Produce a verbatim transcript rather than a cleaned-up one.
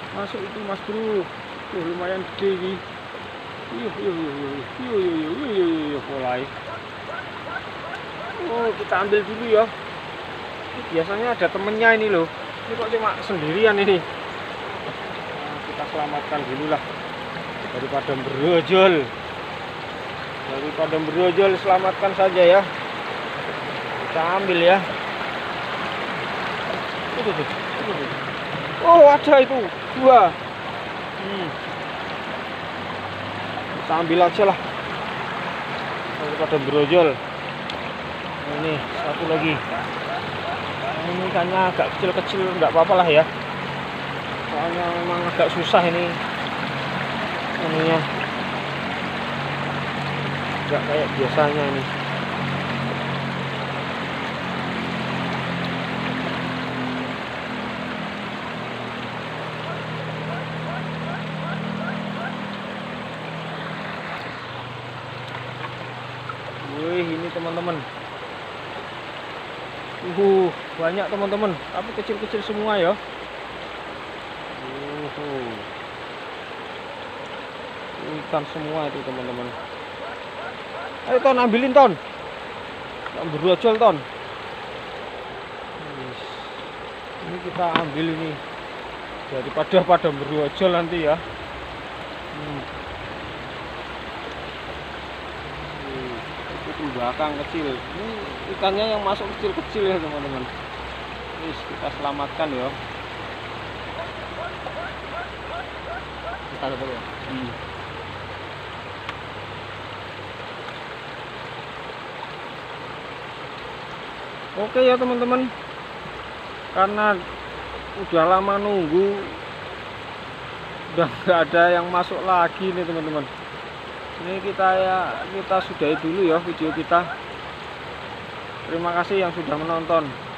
Masuk itu Mas Bro. Tuh lumayan gede ini. Yuh yuh yuh yuh yuh yuh yuh yuh yuh yuh yuh mulai. Oh, kita ambil dulu ya. Ini biasanya ada temennya ini loh. Ini kok cuma sendirian ini. Nah, kita selamatkan dulu lah. Daripada berojol. Daripada berojol selamatkan saja ya. Kita ambil ya. Itu tuh. Itu tuh. Oh, ada itu. Dua. Hmm. Kita ambil aja lah. Daripada berojol. Ini satu lagi. Ini ikannya agak kecil-kecil, nggak apa-apa lah ya. Soalnya memang agak susah ini. Ininya nggak kayak biasanya ini. Wih, ini teman-teman. Uh, banyak teman-teman, tapi kecil-kecil semua ya. Uh, ikan semua itu teman-teman. Ayo Ton, ambilin Ton. Yang berojol Ton. Ini kita ambil ini daripada pada berojol nanti ya. Hmm. Itu belakang kecil. Ini ikannya yang masuk kecil-kecil ya teman-teman. Ini kita selamatkan ya. Kita lihat ya. Hmm. Oke ya teman-teman, karena udah lama nunggu, udah nggak ada yang masuk lagi nih teman-teman. Ini kita ya kita sudahi dulu ya video kita. Terima kasih yang sudah menonton.